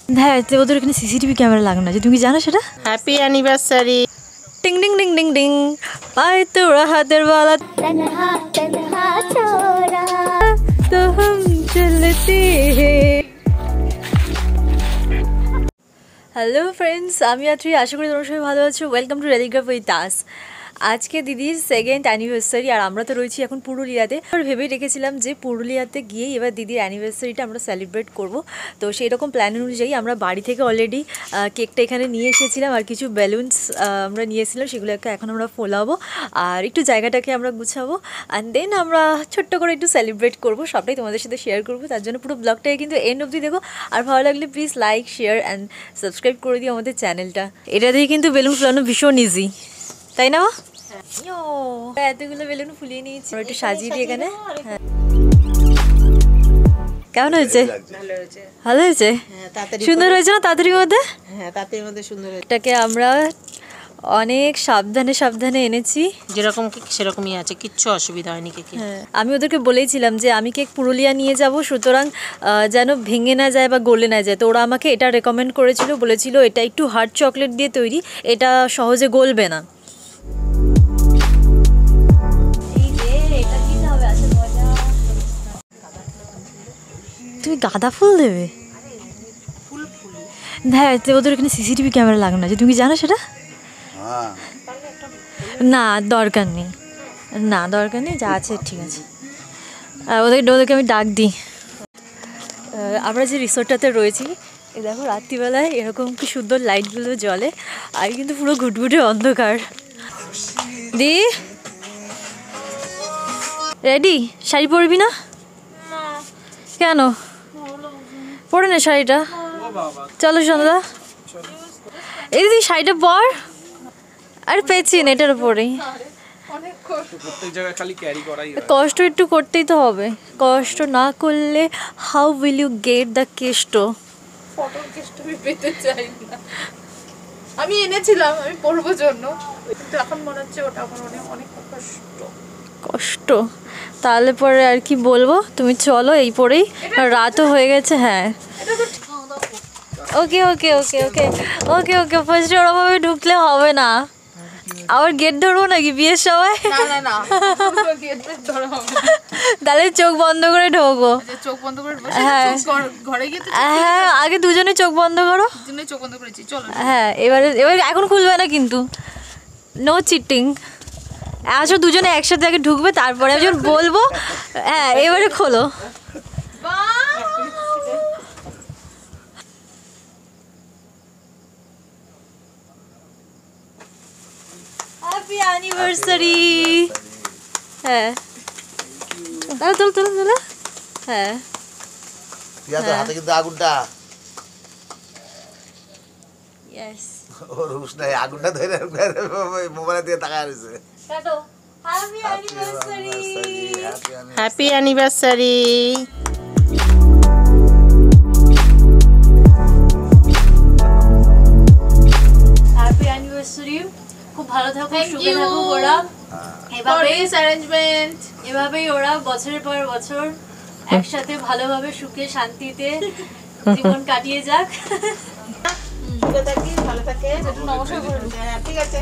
হ্যাঁ, ওদের এখানে সিসিটিভি ক্যামেরা লাগানো আছে, তুমি কি জানো সেটা? Happy anniversary. টিং টিং টিং টিং টিং, পায়ে তোরা হাতের বালা तन्हा तन्हा छोरा তো हम চলতে হে। হ্যালো ফ্রেন্ডস, আমি আছি, আশা করি তোমরা সবাই ভালো আছো। Welcome to Dailygraph with Das. আজকে দিদির 2nd অ্যানিভার্সারি, আর আমরা তো রয়েছি এখন পুরুলিয়াতে। আর ভেবেই রেখেছিলাম যে পুরুলিয়াতে গিয়েই এবার দিদির অ্যানিভার্সারিটা আমরা সেলিব্রেট করব। তো সেই রকম প্ল্যান অনুযায়ী আমরা বাড়ি থেকে অলরেডি কেকটা এখানে নিয়ে এসেছিলাম, আর কিছু বেলুনস আমরা নিয়েছিলাম, সেগুলোকে এখন আমরা ফোলাবো আর একটু জায়গাটাকে আমরা গুছাবো, অ্যান্ড দেন আমরা ছোট্ট করে একটু সেলিব্রেট করবো, সবটাই তোমাদের সাথে শেয়ার করবো। তার জন্য পুরো ব্লগটাকে কিন্তু এন্ড অবধি দেখো, আর ভালো লাগলে please like, share and subscribe করে দিও আমাদের চ্যানেলটা। এটা দিয়ে কিন্তু বেলুন ফোলানো ভীষণ ইজি, তাই না? এতগুলো বেলুন ফুলিয়ে নিয়েছি, একটু সাজিয়ে দিই এখানে। হ্যাঁ, কেমন হয়েছে? ভালো হয়েছে, সুন্দর হয়েছে না? তাড়াতাড়ির মধ্যে, হ্যাঁ তাড়াতাড়ির মধ্যে সুন্দর হয়েছে। এটাকে আমরা অনেক সাবধানে সাবধানে এনেছি, যেরকম কেক সেরকমই আছে, কিচ্ছু অসুবিধা হয়নি কেকে। হ্যাঁ, আমি ওদেরকে বলেছিলাম যে আমি কেক পুরুলিয়া নিয়ে যাব, সুতরাং যেন ভেঙে না যায় বা গলে না যায়। তো ওরা আমাকে এটা রেকমেন্ড করেছিল, বলেছিল এটা একটু হার্ড চকলেট দিয়ে তৈরি, এটা সহজে গলবে না। তুমি গাঁদা ফুল দেবে? হ্যাঁ, ওদের এখানে সিসিটিভি ক্যামেরা লাগানো আছে, তুমি কি জানো সেটা? না দরকার নেই, না দরকার নেই, যা আছে ঠিক আছে। ওদেরকে আমি ডাক দিই। আমরা যে রিসোর্টটাতে রয়েছি, এই দেখো রাত্রিবেলায় এরকম কি সুন্দর লাইটগুলো জ্বলে, আর কিন্তু পুরো ঘুটঘুটে অন্ধকার। দি রেডি? শাড়ি পরবি না কেন? পরে না শাড়িটা, চলো সন্ধ্যা। এই দিদি শাড়িটা পর, আর পেয়েছি না এটার উপরেই। কষ্ট একটু করতেই তো হবে, কষ্ট না করলে how will you get the কেষ্ট? ফটোর কেষ্ট আমি পেতে চাই না, আমি এনেছিলাম আমি পরবো জন্য, কিন্তু এখন মনে হচ্ছে ওটা আমার অনেক কষ্ট কষ্ট। তাহলে পরে আর কি বলবো, তুমি চলো এই পরেই, রাতও হয়ে গেছে। হ্যাঁ ওকে ওকে ওকে ওকে ওকে ওকে ফার্স্টে ওরমভাবে ঢুকলে হবে না, আবার গেট ধরবো নাকি বিয়ের সময়? না তাহলে চোখ বন্ধ করে ঢোকো। চোখ বন্ধ করে হ্যাঁ ঘরে গিয়ে হ্যাঁ, আগে দুজনে চোখ বন্ধ করো। দুজনে চোখ বন্ধ করেছি, চলো। হ্যাঁ এবার এখন খুলবে না কিন্তু, নো চিটিং। আসো দুজনে একসাথে আগে ঢুকবে, তারপরে আমি যখন বলবো হ্যাঁ এবারে খোলো। Happy anniversary. হ্যাঁ তোলো তোলো তোলো। হ্যাঁ হাতে কিন্তু আগুনটা, ইয়েস ওর হুশ নাই, আগুনটা ধরে মোবাইলে দিয়ে তাকায় রয়েছে। কাটো। Happy anniversary. Happy anniversary. Happy anniversary, খুব ভালো থাকো, সুখে থাকো ওরা। এভাবেই ওরা বছরের পর বছর একসাথে ভালোভাবে সুখে শান্তিতে জীবন কাটিয়ে যাক। ভালো থাকে, নমস্কার ঠিক আছে।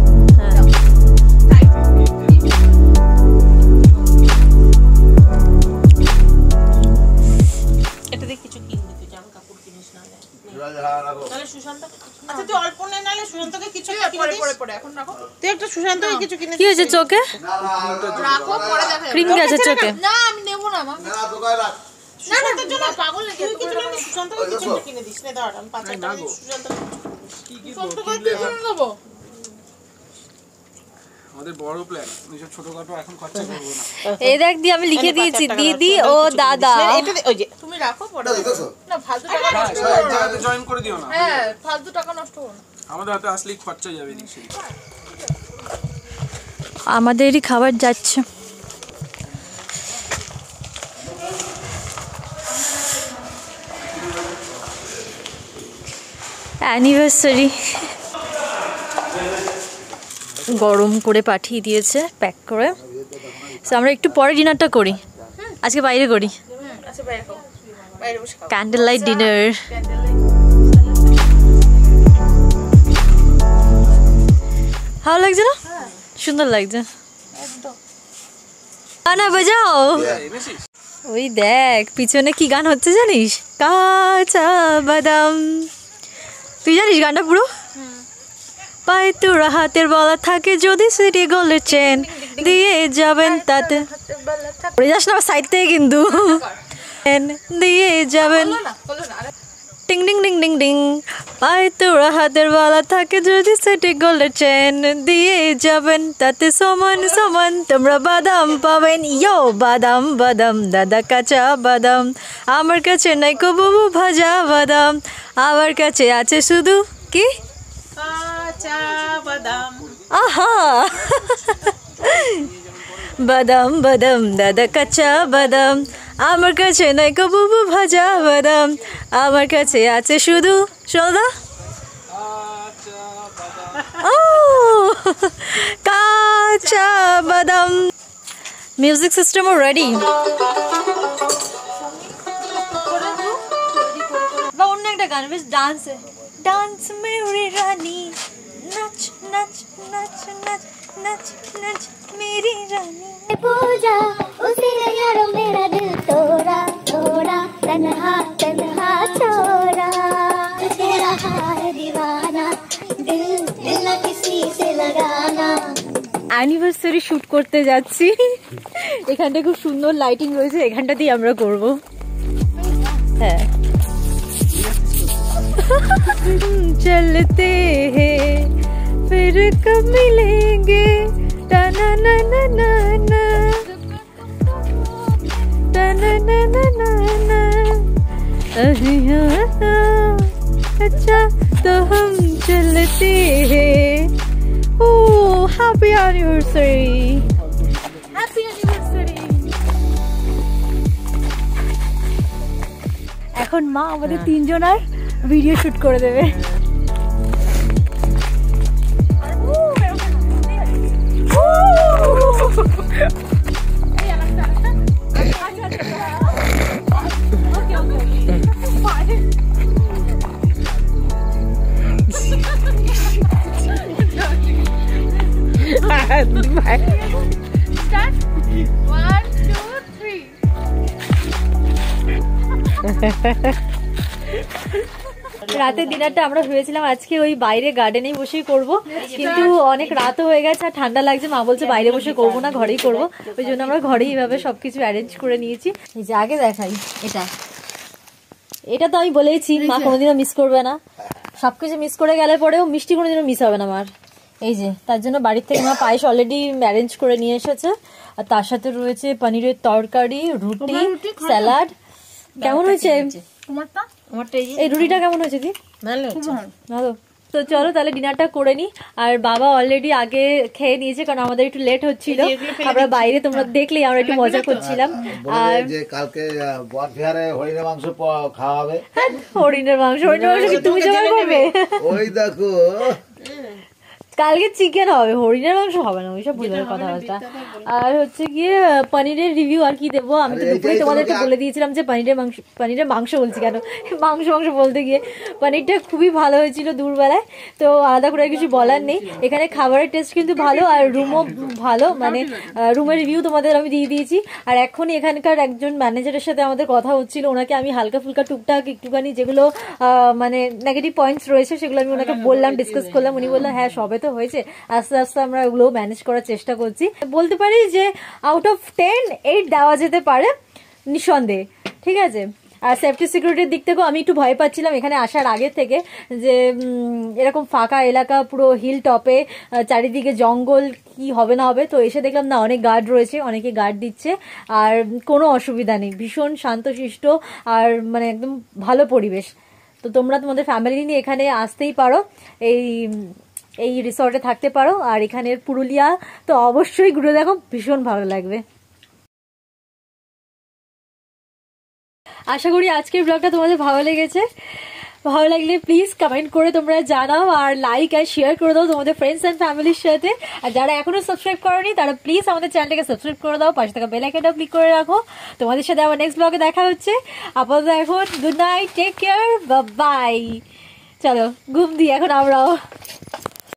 এটা দিয়ে কিছু কিনবি, তুই জামা কাপড় কিনিস না তাহলে সুশান্ত। আচ্ছা তুই অল্প নে, নালে সুশান্তকে কিছু কিনে দিস। পরে এখন রাখো, তুই একটা সুশান্তকে কিছু কিনে দিস। কি হয়েছে চোখে? রাখো, পরে দেখা ক্রিম গেছে চোখে? না আমি নেব না মা, না দোকানে রাখ। না না তোর জন্য পাগল নাকি? তুই কিছু কিনে সুশান্তকে কিছু কিনে দিস নে, দাঁড়া আমি 5 টাকা সুশান্তকে কিনে দেবো। আমাদের বড় প্ল্যান, এইসব ছোটখাটো এখন খরচা করব না। এই দেখ দি, আমি লিখে দিয়েছি দিদি ও দাদা। এটা ওই যে তুমি রাখো, পরে না ফালতু টাকা নষ্ট করো না, জায়গাতে জয়েন করে দিও না। হ্যাঁ ফালতু টাকা নষ্ট করো না, আমাদের হাতে আসলেই খরচা যাবে নিশ্চয়ই। আমাদেরই খাবার যাচ্ছে। অ্যানিভার্সারি গরম করে পাঠিয়ে দিয়েছে প্যাক করে। সো আমরা একটু পরে ডিনারটা করি, আজকে বাইরে করি, আচ্ছা বাইরে খাও, বাইরে বসে খাও, candle light dinner. Candle light. ভালো লাগছে না? সুন্দর লাগছে একদম। গানা বাজাও। ওই দেখ পিছনে কি গান হচ্ছে জানিস? কাঁচা বাদাম। তুই জানিস গানটা পুরো? পায়ে তোরা হাতের বলা থাকে যদি সিটি গোল্ডের চেন দিয়ে যাবেন তাতে পড়ে যাস না সাইড থেকে কিন্তু দিয়ে যাবেন টিং টিং টিং টিং টিং পায়ে তোরা হাতের বলা থাকে যদি সিটি গোল্ডের চেন দিয়ে যাবেন তাতে সমান সমান তোমরা বাদাম পাবেন। ইয়ো বাদাম বাদাম দাদা কাঁচা বাদাম আমার কাছে নাই কো বাবু ভাজা বাদাম আমার কাছে আছে শুধু কি কাঁচা বাদাম। আহা বাদাম বাদাম দাদা কাঁচা বাদাম আমার কাছে নাই কো বাবু ভাজা বাদাম আমার কাছে আছে শুধু সোদা ও কাঁচা বাদাম। মিউজিক সিস্টেমও রেডি বা অন্য একটা গান বেশ ডান্সে ডান্স মেরি রানী নাচ নাচ নাচ নাচ নাচ নাচ मेरी रानी पूजा उसी ने यारो मेरा दिल तोड़ा तोड़ा तन्हा तन्हा छोड़ा तेरा हाल दीवाना दिल दिल न किसी से लगाना। অ্যানিভার্সারি শুট করতে যাচ্ছি এখানটা খুব সুন্দর লাইটিং রয়েছে এখানটা দিয়ে আমরা করব। হ্যাঁ চলতে हैं फिर कब मिलेंगे टा ना ना ना ना ना टा ना ना ना ना ना अच्छा तो हम चलते हैं। ओ हैप्पी एनिवर्सरी हैप्पी एनिवर्सरी। এখন মা আমাদের তিনজনের ভিডিও শুট করে দেবে। রাতের ডিনারটা আমরা ভেবেছিলাম আজকে ওই বাইরে গার্ডেনেই বসেই করব কিন্তু অনেক রাতও হয়ে গেছে আর ঠান্ডা লাগছে মা বলছে বাইরে বসে করবো না ঘরেই করব ওই জন্য আমরা ঘরেই এইভাবে সবকিছু অ্যারেঞ্জ করে নিয়েছি। এই যে আগে দেখাই এটা এটা তো আমি বলেইছি মা কোনোদিনও মিস করবে না সবকিছু মিস করে গেলে পরেও মিষ্টি কোনোদিনও মিস হবে না মার। এই যে তার জন্য বাড়ির থেকে মা পায়েস অলরেডি অ্যারেঞ্জ করে নিয়ে এসেছে আর তার সাথে রয়েছে পনিরের তরকারি রুটি স্যালাড। কেমন হয়েছে এই রুটিটা কেমন হয়েছে দি? ভালো। তো চলো তাহলে ডিনারটা করে নি আর বাবা অলরেডি আগে খেয়ে নিয়েছে কারণ আমাদের একটু লেট হচ্ছিল আমরা বাইরে তোমরা দেখলেই আমরা একটু মজা করছিলাম। আর যে কালকে বটবিহারে হরিণের মাংস খাওয়া হবে। হরিণের মাংস কি তুমি জোগাড় করবে? ওই দেখো কালকে চিকেন হবে হরিণের মাংস হবে না ওইসব ভুলের কথাবার্তা। আর হচ্ছে গিয়ে পনিরের রিভিউ আর কি দেবো আমি তো দুপুরে তোমাদেরকে বলে দিয়েছিলাম যে পনিরের মাংস বলছি কেন মাংস বলতে গিয়ে পনিরটা খুবই ভালো হয়েছিল দুপুরবেলায় তো আলাদা করে কিছু বলার নেই। এখানে খাবারের টেস্ট কিন্তু ভালো আর রুমও ভালো মানে রুমের রিভিউ তোমাদের আমি দিয়ে দিয়েছি। আর এখনই এখানকার একজন ম্যানেজারের সাথে আমাদের কথা হচ্ছিল ওনাকে আমি হালকা ফুলকা টুকটাক একটুখানি যেগুলো মানে নেগেটিভ পয়েন্টস রয়েছে সেগুলো আমি ওনাকে বললাম ডিসকাস করলাম উনি বললাম হ্যাঁ সবে তো হয়েছে আস্তে আস্তে আমরা ওগুলো ম্যানেজ করার চেষ্টা করছি। বলতে পারি যে আউট অফ 10 8 দেওয়া যেতে পারে নিঃসন্দেহে ঠিক আছে। আর সেফটি সিকিউরিটির দিক থেকেও আমি একটু ভয় পাচ্ছিলাম এখানে আসার আগে থেকে যে এরকম ফাঁকা এলাকা পুরো হিল টপে চারিদিকে জঙ্গল কি হবে না হবে তো এসে দেখলাম না অনেক গার্ড রয়েছে অনেকে গার্ড দিচ্ছে আর কোনো অসুবিধা নেই ভীষণ শান্তশিষ্ট আর মানে একদম ভালো পরিবেশ। তো তোমরা তোমাদের ফ্যামিলি নিয়ে এখানে আসতেই পারো এই রিসর্টে থাকতে পারো আর এখানের পুরুলিয়া তো অবশ্যই ঘুরে দেখো ভীষণ ভালো লাগবে। আশা করি আজকের ব্লগটা তোমাদের ভালো লেগেছে ভালো লাগলে প্লিজ কমেন্ট করে তোমরা জানাও আর লাইক আর শেয়ার করে দাও তোমাদের ফ্রেন্ডস এন্ড ফ্যামিলির সাথে। আর যারা এখনো সাবস্ক্রাইব করোনি তারা প্লিজ আমাদের চ্যানেলটাকে সাবস্ক্রাইব করে দাও পাশে থাকা বেল আইকনটা ক্লিক করে রাখো। তোমাদের সাথে আবার নেক্সট ব্লগে দেখা হচ্ছে আপাতত এখন good night take care bye. চলো ঘুম দিই এখন আমরাও।